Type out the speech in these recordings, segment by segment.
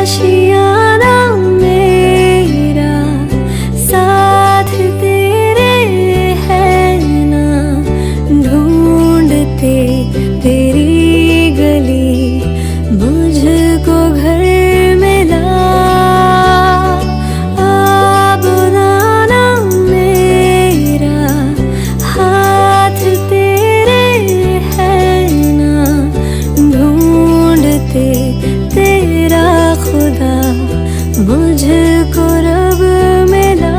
आशियाना मेरा, साथ तेरे है ना, ढूंढते तेरी गली मुझको घर मिला। अब नाना मेरा, हाथ तेरे है ना, ढूंढते तेरा खुदा मुझको रब मिला।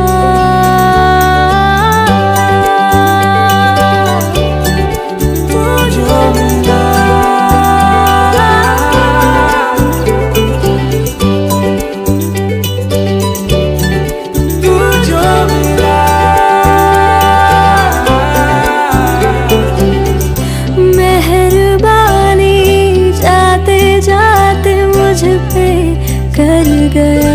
मेहरबानी जाते जाते मुझ पे कर गया,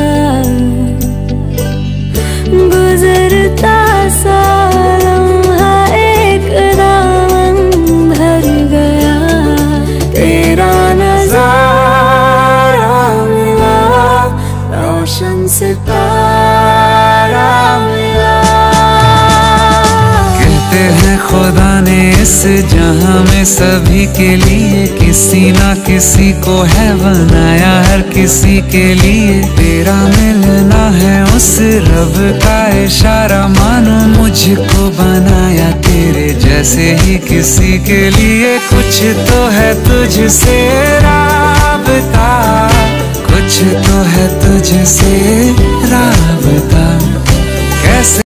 गुजरता सा लम्हा एक दामन भर गया। तेरा नज़ारा मिला, रोशन सितारा मिला। कहते हैं खुदा ने इस जहां में सभी के लिए किसी ना किसी को है बनाया, हर किसी के लिए तेरा मिलना है उस रब का इशारा। मानो मुझको बनाया तेरे जैसे ही किसी के लिए, कुछ तो है तुझसे राबता, कुछ तो है तुझसे राबता। कैसे